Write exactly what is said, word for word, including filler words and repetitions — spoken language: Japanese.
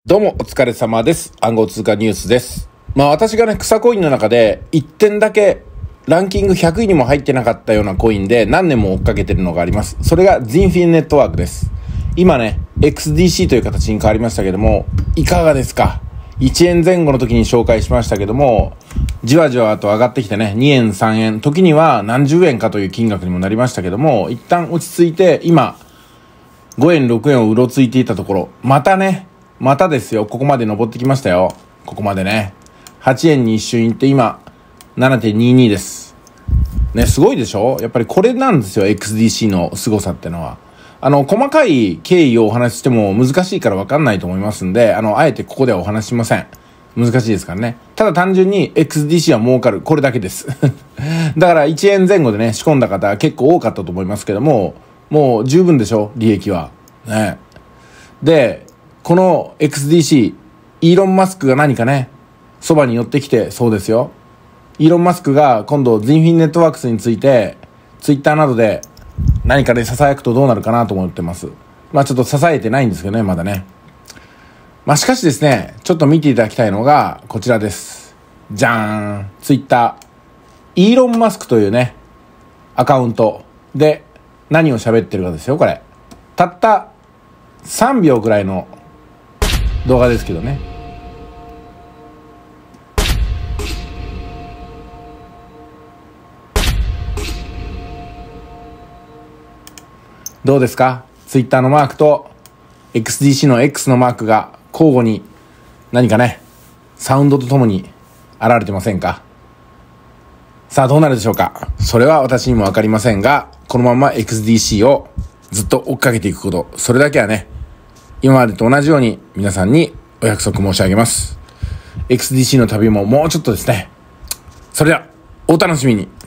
どうもお疲れ様です。暗号通貨ニュースです。まあ私がね、草コインの中でいってんだけランキングひゃくいにも入ってなかったようなコインで何年も追っかけてるのがあります。それがジンフィンネットワークです。今ね、エックスディーシー という形に変わりましたけども、いかがですか？いちえんぜん後の時に紹介しましたけども、じわじわと上がってきてね、にえん、さんえん、時には何十円かという金額にもなりましたけども、一旦落ち着いて今、ごえん、ろくえんをうろついていたところ、またね、またですよ、ここまで登ってきましたよ。ここまでね。はちえんに一瞬行って今、ななてんにに です。ね、すごいでしょ？やっぱりこれなんですよ、エックスディーシー の凄さってのは。あの、細かい経緯をお話ししても難しいから分かんないと思いますんで、あの、あえてここではお話ししません。難しいですからね。ただ単純に エックスディーシー は儲かる。これだけです。だからいちえんぜん後でね、仕込んだ方結構多かったと思いますけども、もう十分でしょ？利益は。ね。で、この エックスディーシー、イーロン・マスクが何かね、そばに寄ってきて、そうですよ。イーロン・マスクが今度、ジンフィンネットワークスについて、ツイッターなどで何かで囁くとどうなるかなと思ってます。まあちょっと支えてないんですけどね、まだね。まあしかしですね、ちょっと見ていただきたいのが、こちらです。じゃーん。ツイッター。イーロン・マスクというね、アカウントで何を喋ってるかですよ、これ。たったさんびょうくらいの動画ですけどね。どうですか？ツイッターのマークと エックスディーシー の X のマークが交互に何かね、サウンドとともに現れてませんか？さあどうなるでしょうか？それは私にもわかりませんが、このまま エックスディーシー をずっと追っかけていくこと、それだけはね、今までと同じように皆さんにお約束申し上げます。エックスディーシー の旅ももうちょっとですね。それではお楽しみに。